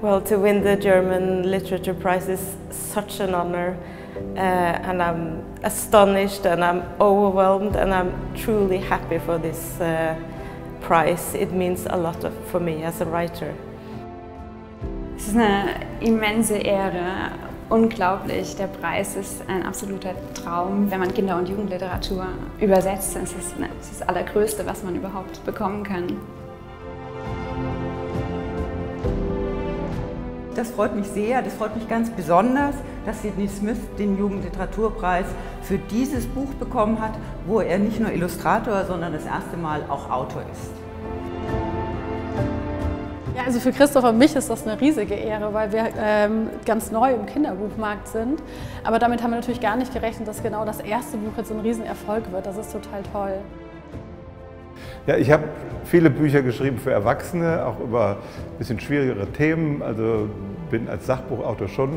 Well, to win the German Literature Prize is such an honor, and I'm astonished and I'm overwhelmed and I'm truly happy for this prize. It means a lot for me as a writer. Es ist eine immense Ehre, unglaublich. Der Preis ist ein absoluter Traum. Wenn man Kinder- und Jugendliteratur übersetzt, ist es das Allergrößte, was man überhaupt bekommen kann. Das freut mich sehr, das freut mich ganz besonders, dass Sidney Smith den Jugendliteraturpreis für dieses Buch bekommen hat, wo er nicht nur Illustrator, sondern das erste Mal auch Autor ist. Ja, also für Christoph und mich ist das eine riesige Ehre, weil wir ganz neu im Kinderbuchmarkt sind. Aber damit haben wir natürlich gar nicht gerechnet, dass genau das erste Buch jetzt ein Riesenerfolg wird. Das ist total toll. Ja, ich habe viele Bücher geschrieben für Erwachsene, auch über ein bisschen schwierigere Themen. Also bin als Sachbuchautor schon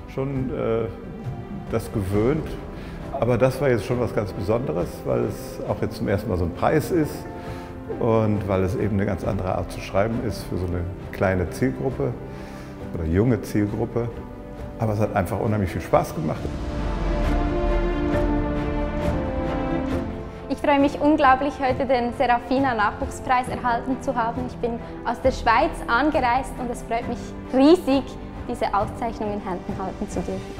das gewöhnt. Aber das war jetzt schon was ganz Besonderes, weil es auch jetzt zum ersten Mal so ein Preis ist und weil es eben eine ganz andere Art zu schreiben ist für so eine kleine Zielgruppe oder junge Zielgruppe. Aber es hat einfach unheimlich viel Spaß gemacht. Ich freue mich unglaublich, heute den Serafina Nachwuchspreis erhalten zu haben. Ich bin aus der Schweiz angereist und es freut mich riesig, diese Auszeichnung in Händen halten zu dürfen.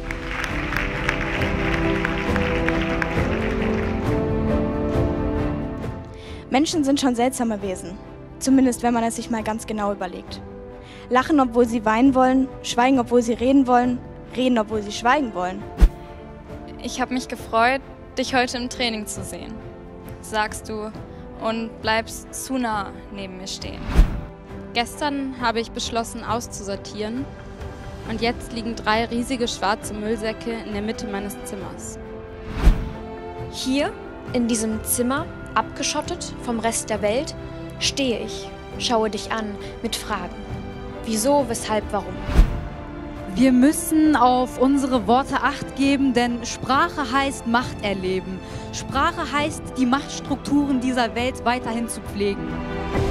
Menschen sind schon seltsame Wesen, zumindest wenn man es sich mal ganz genau überlegt. Lachen, obwohl sie weinen wollen, schweigen, obwohl sie reden wollen, reden, obwohl sie schweigen wollen. Ich habe mich gefreut, dich heute im Training zu sehen, sagst du und bleibst zu nah neben mir stehen. Gestern habe ich beschlossen auszusortieren und jetzt liegen 3 riesige schwarze Müllsäcke in der Mitte meines Zimmers. Hier in diesem Zimmer, abgeschottet vom Rest der Welt, stehe ich, schaue dich an mit Fragen. Wieso, weshalb, warum? Wir müssen auf unsere Worte Acht geben, denn Sprache heißt Macht erleben. Sprache heißt, die Machtstrukturen dieser Welt weiterhin zu pflegen.